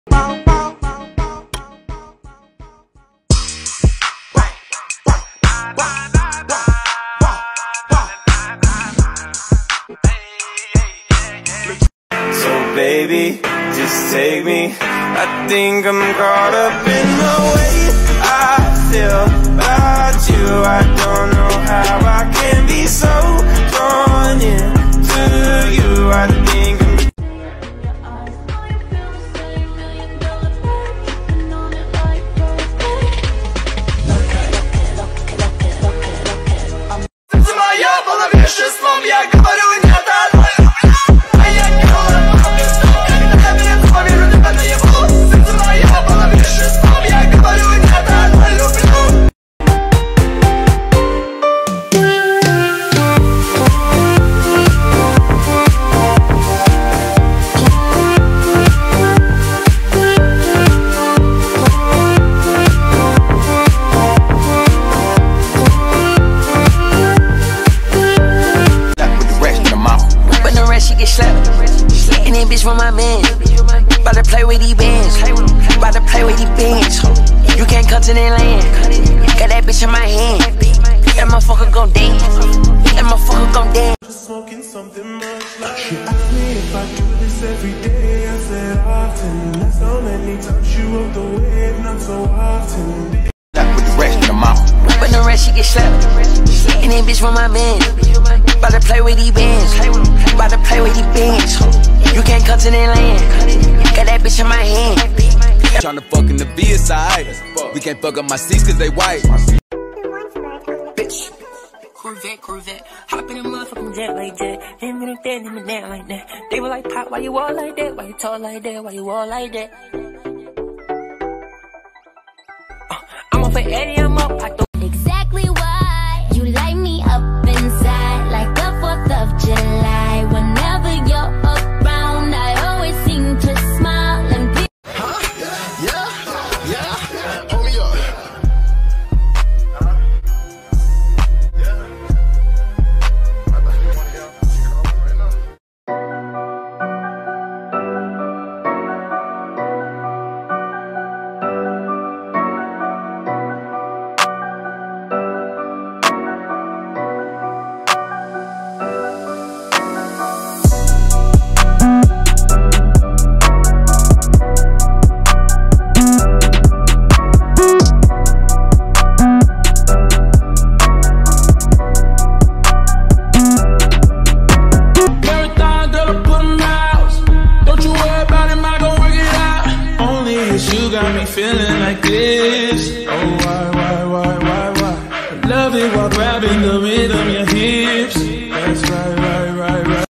So baby, just take me. I think I'm caught up in the way I feel about you. I don't know how I can be so drawn into you. I think I'm from my man, about to play with these bands, about to play with these bands. You can't come to that land, got that bitch in my hand. That motherfucker gon' dance, that motherfucker gon' dance. Smoking something much like she asked me if I do this every day. I said often. That's how many times you rode the wave, not so often. With the rest of the mouth, when the rest she get slapped, and that bitch from my man, about to play with these bands, about to play with these bands. You can't come to that land, got that bitch in my hand. Tryna fuck in the V side. We can't fuck up my seats cause they white. Bitch. Corvette, hop in a motherfucking jet like that. Him and that, him and that like that. They were like, Pop, why you all like that? Why you tall like that? Why you all like that? I'm up for Eddie, I'm up. Exactly why you light me up inside like the 4th of July. Whenever you're around, I always seem to smile and be. Yeah, hold me up. Feeling like this. Oh, why? I love it while grabbing the rhythm, your hips. That's right.